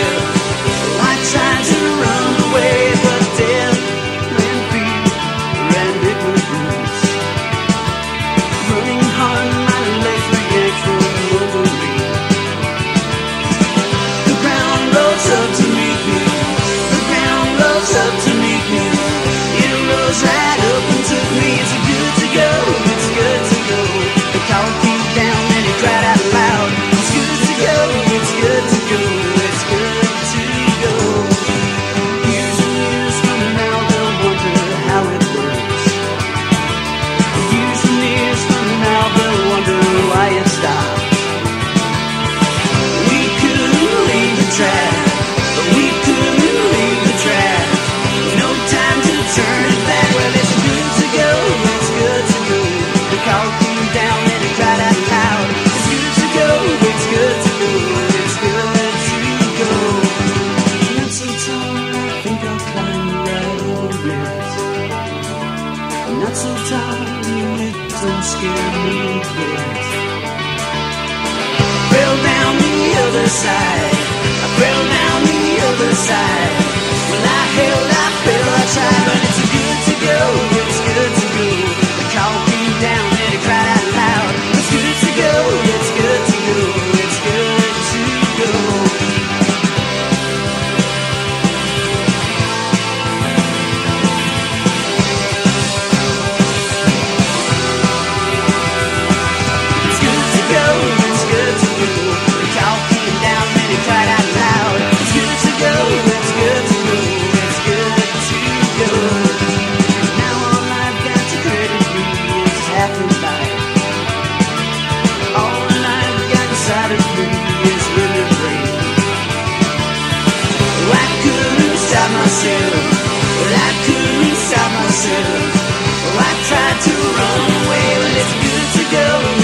scared. I tried to run away, but death and fear and ignorance. Running hard, my legs react from Wolverine. The ground rose up to meet me. The ground rose up to meet me. It rose right up and took me. It's good to go. It's good to go. The call came down and it cried out loud. It's good to go. It's good to go. It's good to go. Years and years from now they'll wonder how it works. Years and years from now they'll wonder why it stopped. We couldn't leave the track. We couldn't leave the track. No time to turn it back. Well, it's good to go. It's good to go. The call came down and it cried out loud. It's good to go. It's good to go. It's good to go. Not so tall, I think I'll climb right over it. Not so tall, it don't scare me a bit. Fell down the other side. I fell down the other side. Well, I held, I fell, I tried, but it's good to go. It's good to go. The call came down and it cried out loud. It's good to go. It's good to go. It's good to go. It's good to go. It's good to go. The call came down and it cried out loud. It's good to go. It's good to go. It's good to go. Now all I've got to credit me is half a life. All I've got inside of me is remembering. Oh, I couldn't stop myself. But I couldn't stop myself. Oh, I tried to run away, but it's good to go.